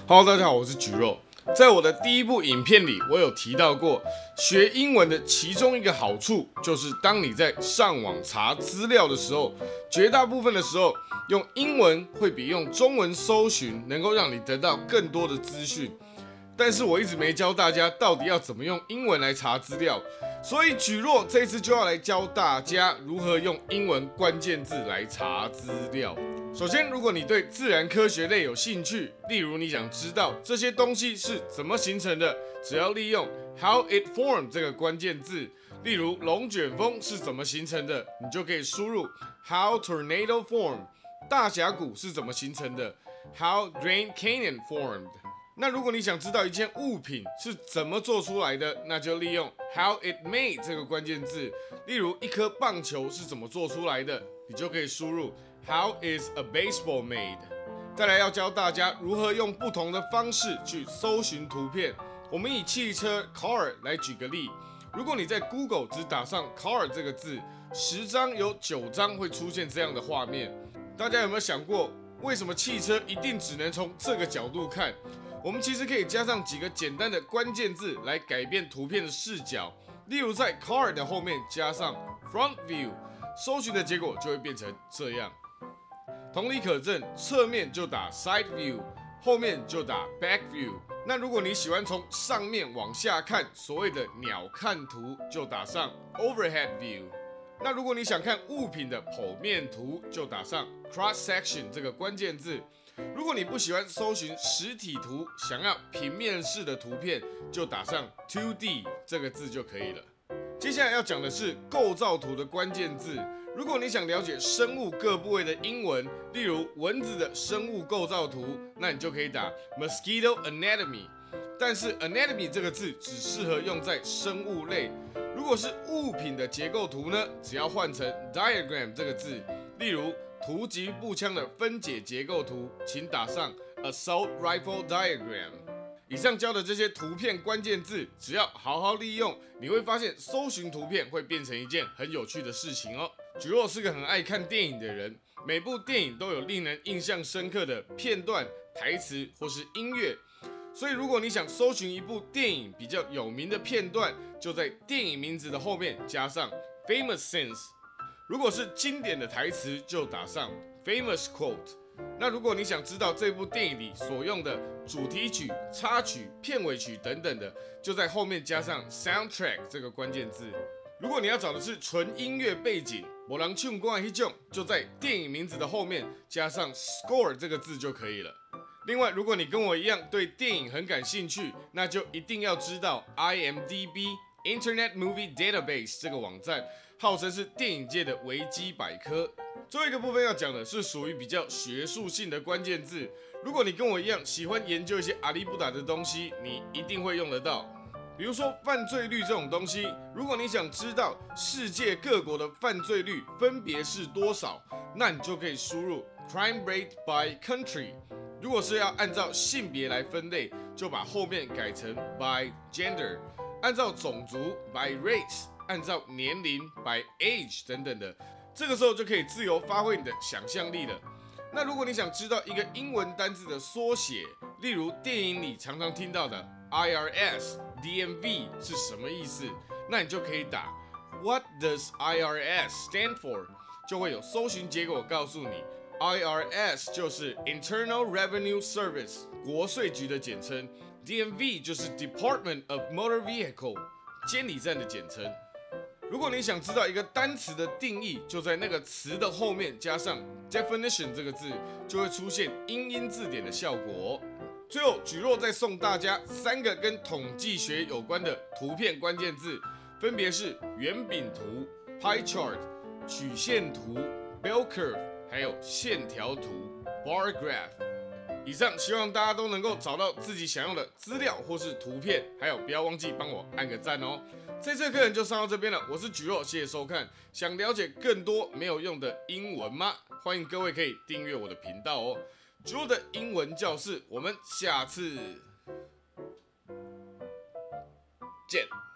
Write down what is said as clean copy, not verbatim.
Hello， 大家好，我是菊肉。在我的第一部影片里，我有提到过，学英文的其中一个好处，就是当你在上网查资料的时候，绝大部分的时候，用英文会比用中文搜寻能够让你得到更多的资讯。但是我一直没教大家到底要怎么用英文来查资料，所以菊肉这次就要来教大家如何用英文关键字来查资料。首先，如果你对自然科学类有兴趣，例如你想知道这些东西是怎么形成的，只要利用 how it formed 这个关键字，例如龙卷风是怎么形成的，你就可以输入 how tornado formed， 大峡谷是怎么形成的 how Grand Canyon formed。那如果你想知道一件物品是怎么做出来的，那就利用 how it made 这个关键字，例如一颗棒球是怎么做出来的，你就可以输入 How is a baseball made？ 再来要教大家如何用不同的方式去搜寻图片。我们以汽车 car 来举个例，如果你在 Google 只打上 car 这个字，10张有9张会出现这样的画面。大家有没有想过，为什么汽车一定只能从这个角度看？我们其实可以加上几个简单的关键字来改变图片的视角，例如在 car 的后面加上 front view， 搜寻的结果就会变成这样。同理可证，侧面就打 side view， 后面就打 back view。那如果你喜欢从上面往下看，所谓的鸟瞰图，就打上 overhead view。那如果你想看物品的剖面图，就打上 cross section 这个关键字。如果你不喜欢搜寻实体图，想要平面式的图片，就打上 2D 这个字就可以了。接下来要讲的是构造图的关键字。如果你想了解生物各部位的英文，例如蚊子的生物构造图，那你就可以打 mosquito anatomy。但是 anatomy 这个字只适合用在生物类。如果是物品的结构图呢，只要换成 diagram 这个字，例如突击步枪的分解结构图，请打上 assault rifle diagram。以上教的这些图片关键字，只要好好利用，你会发现搜寻图片会变成一件很有趣的事情哦。菊肉是个很爱看电影的人，每部电影都有令人印象深刻的片段、台词或是音乐。所以如果你想搜寻一部电影比较有名的片段，就在电影名字的后面加上 famous scenes。如果是经典的台词，就打上 famous quote。那如果你想知道这部电影里所用的主题曲、插曲、片尾曲等等的，就在后面加上 soundtrack 这个关键字。如果你要找的是纯音乐背景，没人唱歌的那种，就在电影名字的后面加上 score 这个字就可以了。另外，如果你跟我一样对电影很感兴趣，那就一定要知道 IMDB Internet Movie Database 这个网站，号称是电影界的维基百科。最后一个部分要讲的是属于比较学术性的关键字。如果你跟我一样喜欢研究一些阿里不达的东西，你一定会用得到。比如说犯罪率这种东西，如果你想知道世界各国的犯罪率分别是多少，那你就可以输入 crime rate by country。如果是要按照性别来分类，就把后面改成 by gender， 按照种族 by race， 按照年龄 by age 等等的。这个时候就可以自由发挥你的想象力了。那如果你想知道一个英文单字的缩写，例如电影里常常听到的 IRS、DMV 是什么意思，那你就可以打 What does IRS stand for？ 就会有搜寻结果告诉你 IRS 就是 Internal Revenue Service 国税局的简称， DMV 就是 Department of Motor Vehicle 监理站的简称。如果你想知道一个单词的定义，就在那个词的后面加上 definition 这个字，就会出现英英字典的效果。最后，菊肉再送大家3个跟统计学有关的图片关键字，分别是圆饼图 pie chart、曲线图 bell curve， 还有线条图 bar graph。以上希望大家都能够找到自己想要的资料或是图片，还有不要忘记帮我按个赞哦。这次的课程就上到这边了，我是菊肉，谢谢收看。想了解更多没有用的英文吗？欢迎各位可以订阅我的频道哦。菊肉的英文教室，我们下次见。